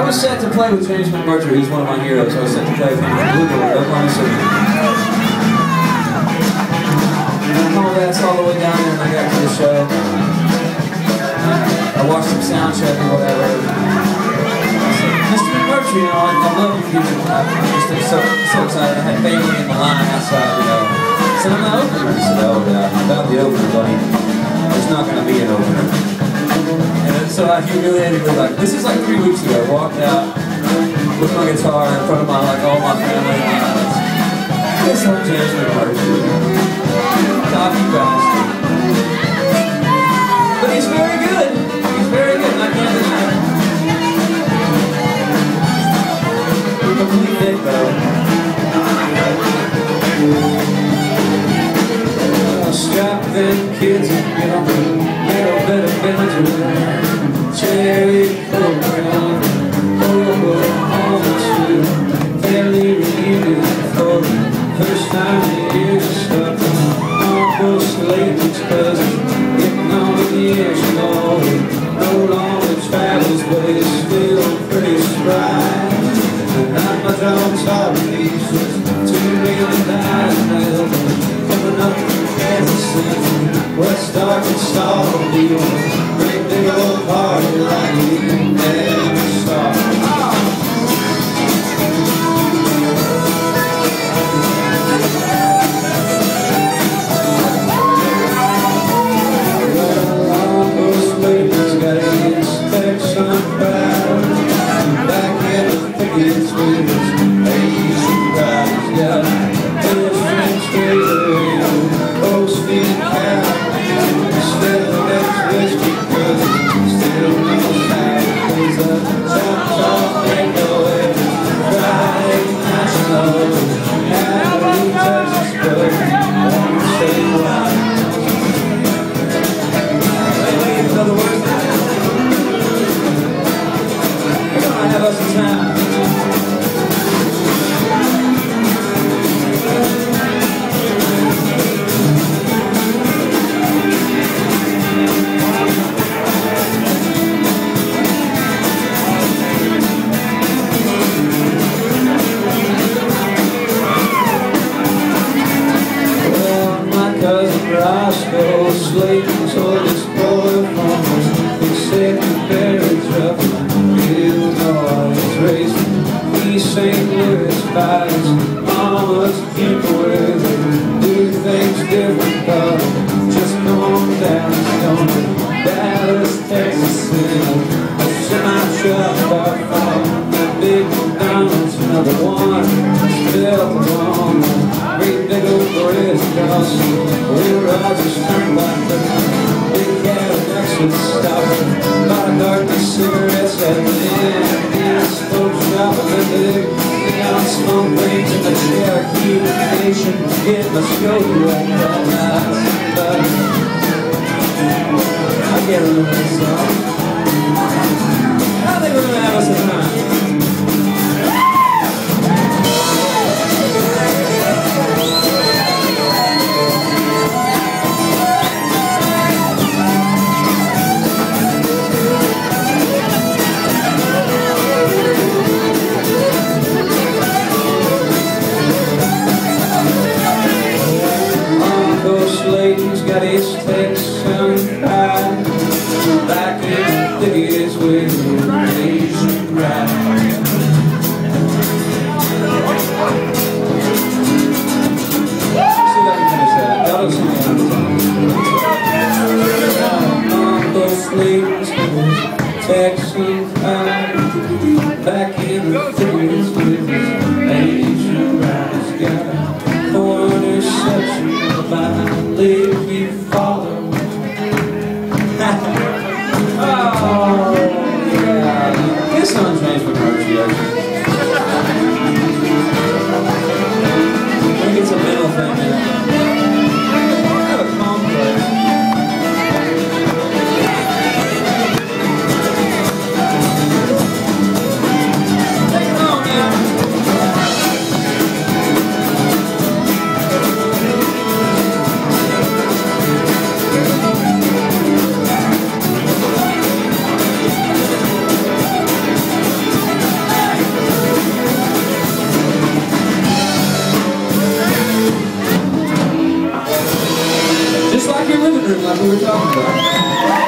I was set to play with James McMurtry. He's one of my heroes. I was set to play with him in Bluebird, Oklahoma City. And I hauled ass all the way down there when I got to the show. I watched some sound check or whatever. Mr. McMurtry, you know, I love your music. I'm just so excited. I had family in the line outside, you know. I said, I'm not opener. He said, oh, about the opener, buddy. There's not going to be an opener. And so I humiliated her, like, this is like 3 weeks ago. I walked out with my guitar in front of my, like, all my family and friends. This old James McMurtry. Cocky bastard. But he's very good. He's very good. I can't deny it. Complete dick, though. Strap them kids and get on the little bit of Benjamin. Cherry program, Oklahoma too. Family reunion for the first time in years. Stuck almost late each cousin, getting on the years long. No longer travels, but it's still pretty spry. Not much on top of these, $2 million now. Coming up Kansas City, West Arkansas, deal. Great big old party like you never saw. Well, all those ladies got his Texan pride. Back in the thickets with his Asian pride. Yeah, his French favorite, post-feed cow. Instead of that whiskey, cause it still knows how to please a chop-chop, ain't no way. Friday night snow, Abilene, Texas, but I won't say why. Hey, in other words, we're gonna have us some time. Roscoe Slayton told his boy farmers, he said the berries up Illinois racing East St. Louis by his mama's people where they do things different, but just going down to Dallas, Texas in a semi-truck bar from the big McDonald's, another one built on great big old bridge across Will Rogers Turnpike. Big Cadillacs would stop, bought a carton of cigarettes at the end. And I spoke shop at the big neon smoke rings in the Cherokee Nation. Get my Skokie right that night. But I can't remember this song. I think we're gonna have us a time. Slayton's got his Texan pride. Back in the years with his Asian pride. See if I can finish that. That'll see me Uncle Slayton's got his Texan pride. Back in the years with his Asian pride. He's got a corner section. I believe you follow. Oh, yeah. This song's James McMurtry, actually. I think it's a mental thing, man. I have a complex. Take it on now. back your living room like we were talking about.